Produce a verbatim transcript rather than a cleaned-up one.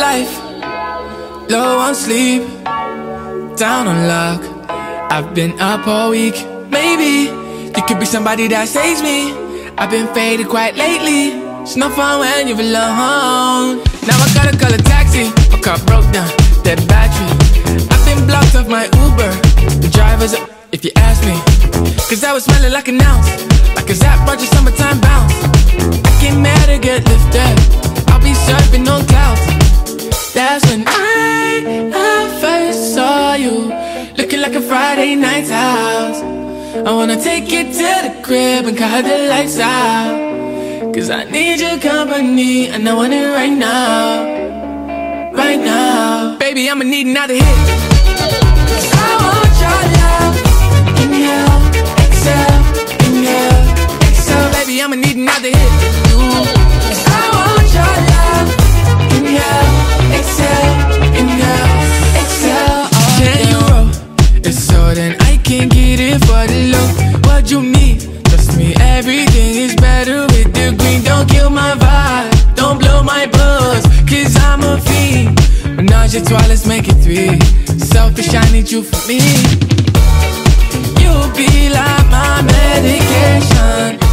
life, low on sleep, down on luck. I've been up all week. Maybe you could be somebody that saves me. I've been faded quite lately. It's no fun when you're alone. Now I gotta call a taxi. My car broke down, dead battery. I've been blocked off my Uber. The driver's up, if you ask me. Cause I was smelling like an ounce, like a Zap Roger summertime bounce. I get mad to get lifted. I'll be surfing on clouds. That's when I, I first saw you, looking like a Friday night's house. I wanna take you to the crib and cut the lights out. Cause I need your company and I want it right now. Right now. Baby, I'ma need another hit. Cause I want your love. Inhale, exhale, inhale, exhale. Baby, I'ma need another hit. Cause I want your love. Inhale, exhale, inhale, exhale. Oh, ten euro, it's so then I can get it for the low. What you need? Trust me, everything is better with the green. Don't kill my vibe, don't blow my buzz, cause I'm a fiend. Menage a trois, let's make it three. Selfish, I need you for me. You'll be like my medication.